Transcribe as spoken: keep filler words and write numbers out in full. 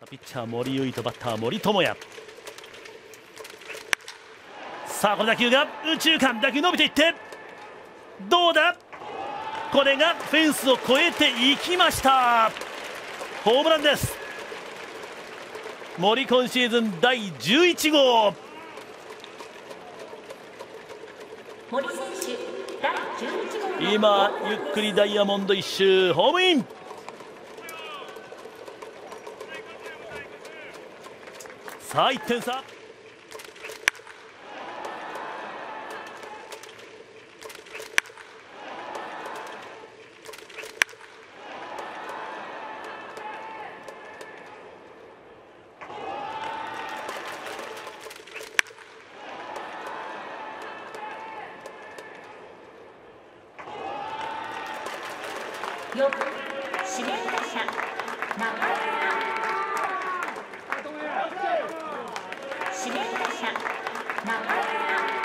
ピッチャー森唯とバッター森友哉。さあこの打球が右中間、打球伸びていってどうだ、これがフェンスを越えていきました。ホームランです。森今シーズンだいじゅういち号。 森選手だいじゅういち号。 今ゆっくりダイヤモンド一周ホームイン。さあいってん差。 よん指名打者中村、指名打者中村。